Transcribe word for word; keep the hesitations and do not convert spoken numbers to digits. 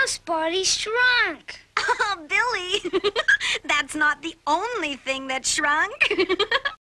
house party shrunk. Oh, Billy, that's not the only thing that shrunk.